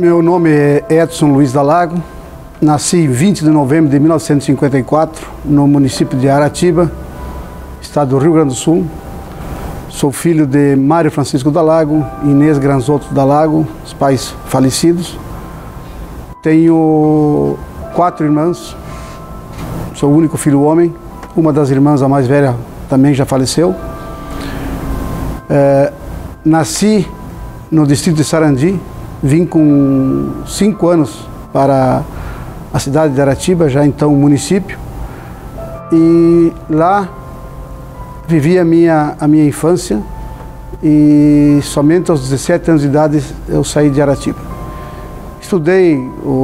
Meu nome é Edson Luiz Dalago, nasci em 20 de novembro de 1954, no município de Aratiba, estado do Rio Grande do Sul. Sou filho de Mário Francisco Dalago e Inês Granzotto Dalago, os pais falecidos. Tenho 4 irmãs, sou o único filho homem. Uma das irmãs, a mais velha, também já faleceu. Nasci no distrito de Sarandi, vim com 5 anos para a cidade de Aratiba, já então município, e lá vivi a minha infância e somente aos 17 anos de idade eu saí de Aratiba. Estudei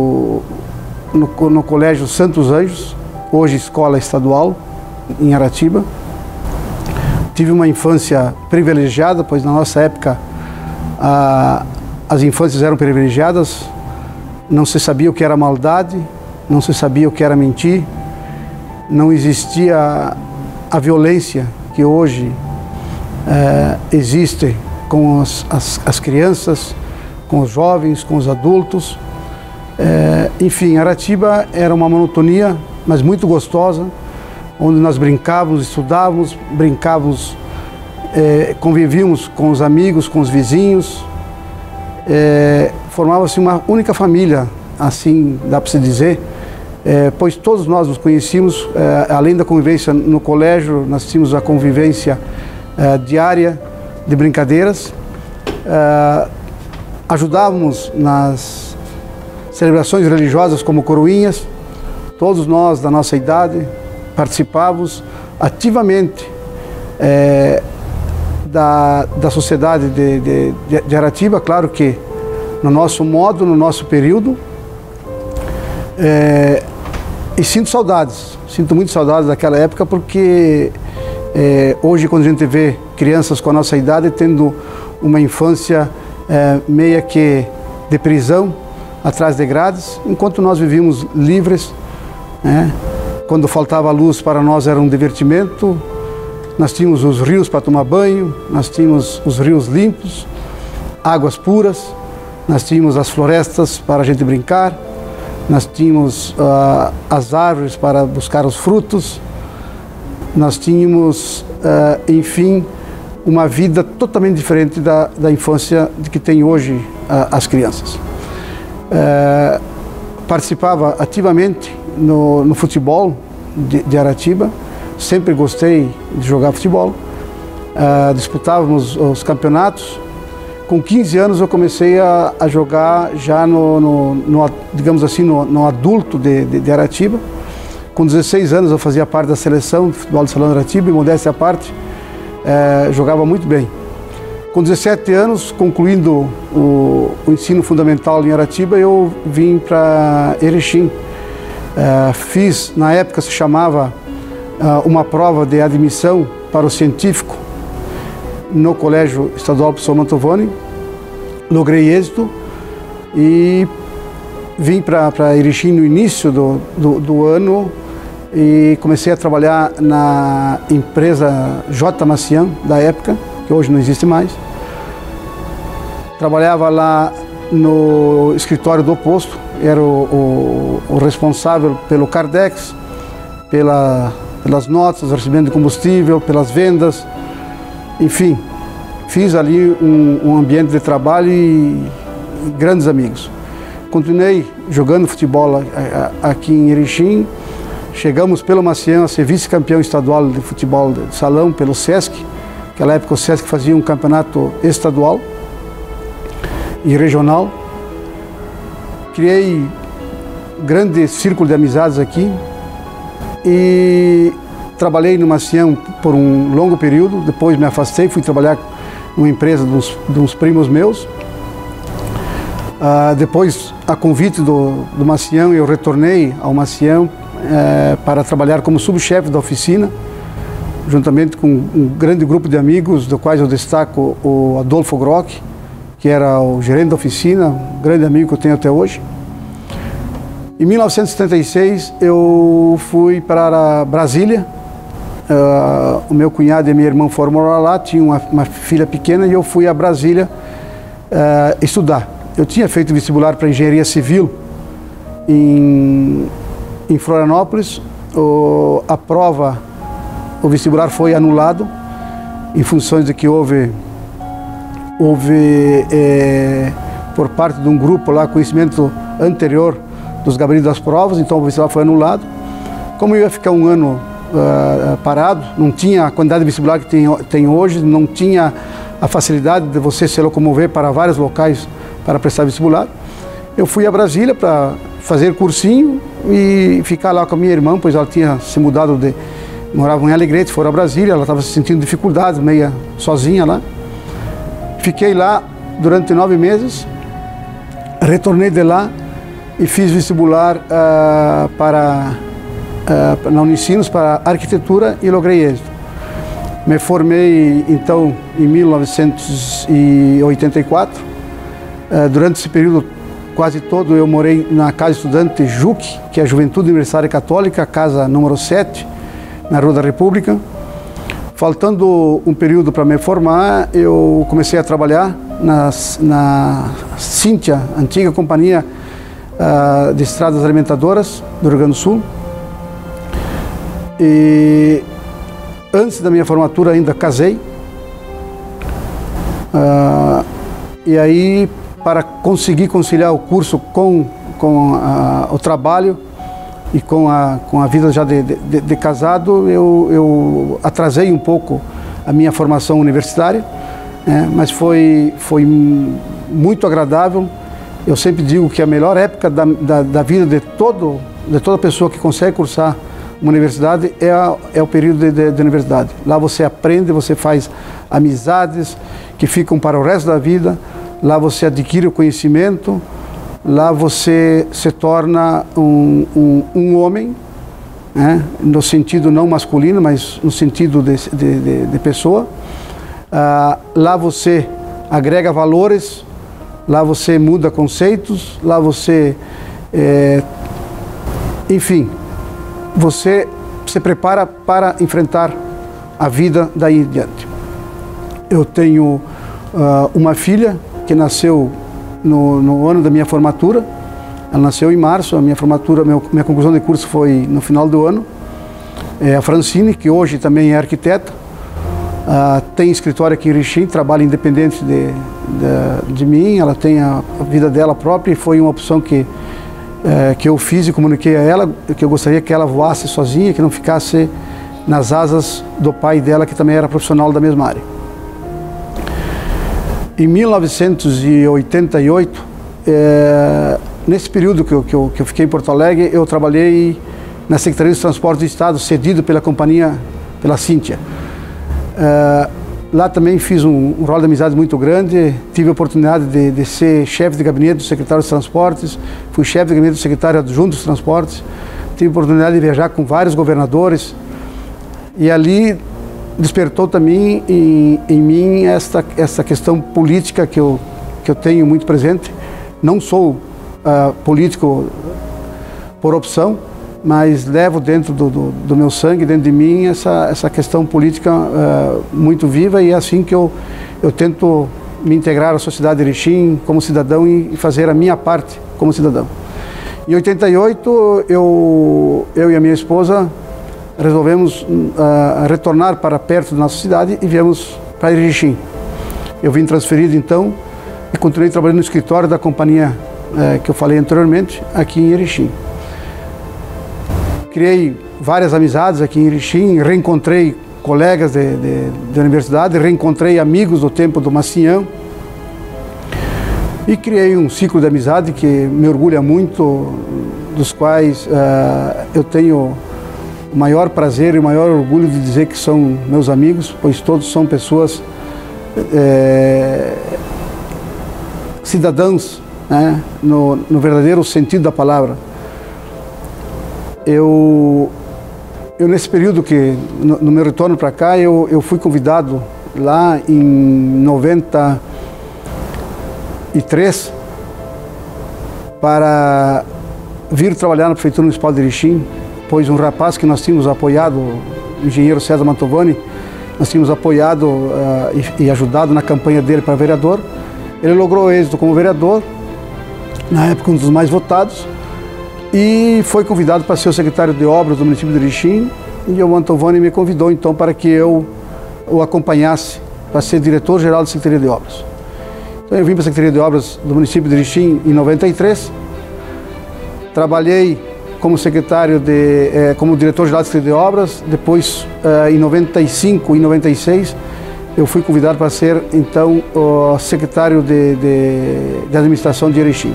no Colégio Santos Anjos, hoje escola estadual, em Aratiba. Tive uma infância privilegiada, pois na nossa época as infâncias eram privilegiadas, não se sabia o que era maldade, não se sabia o que era mentir, não existia a violência que hoje existe com as crianças, com os jovens, com os adultos. Enfim, Aratiba era uma monotonia, mas muito gostosa, onde nós brincávamos, estudávamos, convivíamos com os amigos, com os vizinhos. Formava-se uma única família, assim dá para se dizer, pois todos nós nos conhecíamos, além da convivência no colégio, nós tínhamos a convivência diária de brincadeiras, ajudávamos nas celebrações religiosas como coroinhas, todos nós da nossa idade participávamos ativamente da sociedade de Aratiba, claro que no nosso modo, no nosso período, e sinto muito saudades daquela época, porque hoje quando a gente vê crianças com a nossa idade tendo uma infância meia que de prisão, atrás de grades, enquanto nós vivíamos livres, quando faltava luz para nós era um divertimento. Nós tínhamos os rios para tomar banho, nós tínhamos os rios limpos, águas puras, nós tínhamos as florestas para a gente brincar, nós tínhamos as árvores para buscar os frutos, nós tínhamos, enfim, uma vida totalmente diferente da infância que tem hoje as crianças. Participava ativamente no futebol de Aratiba. Sempre gostei de jogar futebol, disputávamos os campeonatos. Com 15 anos eu comecei a jogar já digamos assim, no adulto de Aratiba. Com 16 anos eu fazia parte da seleção de futebol do Salão de Aratiba e, modéstia à parte, jogava muito bem. Com 17 anos, concluindo o ensino fundamental em Aratiba, eu vim para Erechim. Fiz, na época se chamava uma prova de admissão para o científico no Colégio Estadual Professor Mantovani. Logrei êxito e vim para Erechim no início do ano e comecei a trabalhar na empresa J. Macian da época, que hoje não existe mais. Trabalhava lá no escritório do posto, era o responsável pelo Cardex, pelas notas, recebimento de combustível, pelas vendas, enfim, fiz ali um ambiente de trabalho e grandes amigos. Continuei jogando futebol aqui em Erechim, chegamos pelo Macian a ser vice-campeão estadual de futebol de salão pelo Sesc. Naquela época o Sesc fazia um campeonato estadual e regional. Criei grande círculo de amizades aqui e trabalhei no Macian por um longo período. Depois me afastei, fui trabalhar numa empresa de uns primos meus. Depois, a convite do Macian, eu retornei ao Macian para trabalhar como subchefe da oficina, juntamente com um grande grupo de amigos, do quais eu destaco o Adolfo Grock, que era o gerente da oficina, um grande amigo que eu tenho até hoje. Em 1976, eu fui para Brasília. O meu cunhado e minha irmã foram morar lá, tinha uma filha pequena e eu fui a Brasília estudar. Eu tinha feito vestibular para engenharia civil em Florianópolis. A prova, o vestibular foi anulado em função de que houve por parte de um grupo lá conhecimento anterior dos gabaritos das provas, então o vestibular foi anulado. Como eu ia ficar um ano parado, não tinha a quantidade de vestibular que tem hoje, não tinha a facilidade de você se locomover para vários locais para prestar vestibular, eu fui a Brasília para fazer cursinho e ficar lá com a minha irmã, pois ela tinha se mudado morava em Alegrete, foram a Brasília, ela estava se sentindo dificuldades, meia sozinha lá. Fiquei lá durante 9 meses, retornei de lá e fiz vestibular na Unicinos para arquitetura e logrei êxito. Me formei então em 1984. Durante esse período quase todo eu morei na Casa Estudante JUC, que é a Juventude Universitária Católica, casa número 7, na Rua da República. Faltando um período para me formar, eu comecei a trabalhar na Cintia, antiga companhia de estradas alimentadoras do Rio Grande do Sul. E antes da minha formatura ainda casei. E aí, para conseguir conciliar o curso com o trabalho e com a vida já de casado, eu atrasei um pouco a minha formação universitária, mas foi muito agradável. Eu sempre digo que a melhor época da vida de toda pessoa que consegue cursar uma universidade é o período de universidade. Lá você aprende, você faz amizades que ficam para o resto da vida, lá você adquire o conhecimento, lá você se torna um homem, no sentido não masculino, mas no sentido de pessoa. Lá você agrega valores, lá você muda conceitos, lá você, enfim, você se prepara para enfrentar a vida daí em diante. Eu tenho uma filha que nasceu no ano da minha formatura. Ela nasceu em março, a minha formatura, minha conclusão de curso foi no final do ano. A Francine, que hoje também é arquiteta, tem escritório aqui em Erechim, trabalha independente de mim, ela tem a vida dela própria e foi uma opção que eu fiz e comuniquei a ela, que eu gostaria que ela voasse sozinha, que não ficasse nas asas do pai dela, que também era profissional da mesma área. Em 1988, nesse período que eu fiquei em Porto Alegre, eu trabalhei na Secretaria de Transportes do Estado, cedido pela pela Cintia. Lá também fiz um rol de amizade muito grande, tive a oportunidade de ser chefe de gabinete do secretário de Transportes, fui chefe de gabinete do secretário adjunto dos Transportes, tive a oportunidade de viajar com vários governadores e ali despertou também em mim essa questão política que eu tenho muito presente. Não sou político por opção, mas levo dentro do meu sangue, dentro de mim, essa questão política muito viva, e é assim que eu tento me integrar à sociedade de Erechim como cidadão e fazer a minha parte como cidadão. Em 88, eu e a minha esposa resolvemos retornar para perto da nossa cidade e viemos para Erechim. Eu vim transferido então e continuei trabalhando no escritório da companhia que eu falei anteriormente, aqui em Erechim. Criei várias amizades aqui em Erechim, reencontrei colegas da universidade, reencontrei amigos do tempo do Macião e criei um ciclo de amizade que me orgulha muito, dos quais eu tenho o maior prazer e o maior orgulho de dizer que são meus amigos, pois todos são pessoas cidadãos, no verdadeiro sentido da palavra. Eu nesse período no meu retorno para cá, eu fui convidado lá em 93 para vir trabalhar na Prefeitura Municipal de Erechim, pois um rapaz que nós tínhamos apoiado, o engenheiro César Mantovani, nós tínhamos apoiado e ajudado na campanha dele para vereador. Ele logrou êxito como vereador na época um dos mais votados, e foi convidado para ser o secretário de obras do município de Erechim, e o Mantovani me convidou então para que eu o acompanhasse para ser diretor-geral da Secretaria de Obras. Então eu vim para a Secretaria de Obras do município de Erechim em 93, trabalhei como secretário como diretor-geral da Secretaria de Obras, depois em 95 e 96 eu fui convidado para ser então o secretário de administração de Erechim.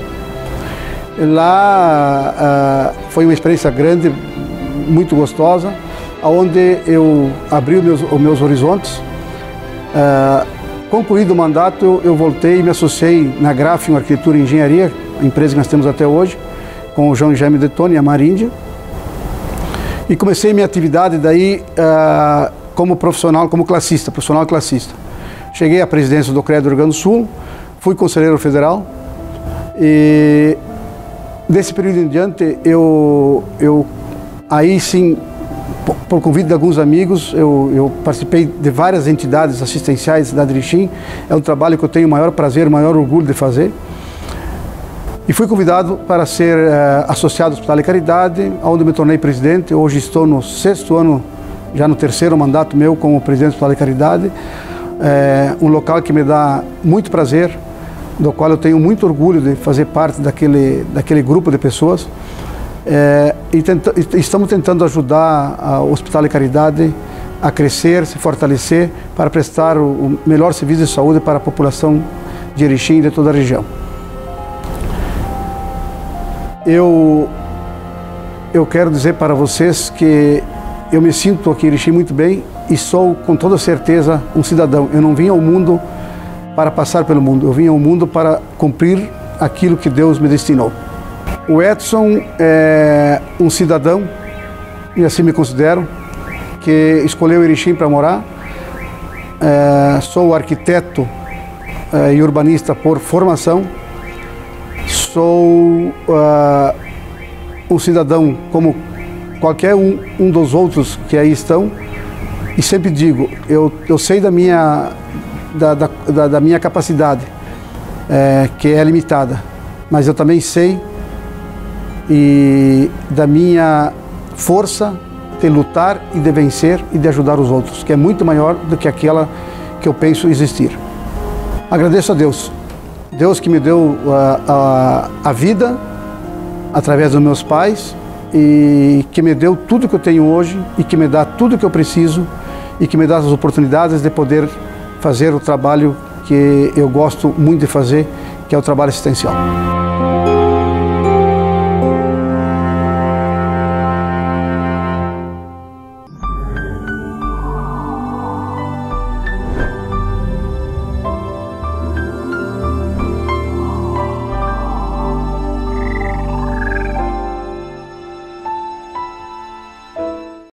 Lá foi uma experiência grande, muito gostosa, onde eu abri os meus horizontes. Concluído o mandato, eu voltei e me associei na Grafium Arquitetura e Engenharia, a empresa que nós temos até hoje, com o João Jaime Detoni e a Maríndia. E comecei minha atividade daí como profissional, como profissional classista. Cheguei à presidência do CREA do Rio Grande do Sul, fui conselheiro federal e desse período em diante eu aí sim, por convite de alguns amigos, eu participei de várias entidades assistenciais da cidade de Erechim. É um trabalho que eu tenho o maior prazer, o maior orgulho de fazer. E fui convidado para ser associado ao Hospital de Caridade, onde me tornei presidente. Hoje estou no 6º ano, já no 3º mandato meu como presidente do Hospital de Caridade. Um local que me dá muito prazer, do qual eu tenho muito orgulho de fazer parte daquele grupo de pessoas. Estamos tentando ajudar o Hospital de Caridade a crescer, se fortalecer, para prestar o melhor serviço de saúde para a população de Erechim e de toda a região. Eu quero dizer para vocês que eu me sinto aqui em Erechim muito bem e sou com toda certeza um cidadão. Eu não vim ao mundo para passar pelo mundo, eu vim ao mundo para cumprir aquilo que Deus me destinou. O Edson é um cidadão, e assim me considero, que escolheu Erechim para morar. Sou arquiteto e urbanista por formação. Sou um cidadão como qualquer um dos outros que aí estão. E sempre digo, eu sei da minha capacidade, que é limitada, mas eu também sei da minha força de lutar e de vencer e de ajudar os outros, que é muito maior do que aquela que eu penso existir. Agradeço a Deus, Deus que me deu a vida através dos meus pais e que me deu tudo que eu tenho hoje e que me dá tudo que eu preciso e que me dá as oportunidades de poder fazer o trabalho que eu gosto muito de fazer, que é o trabalho assistencial.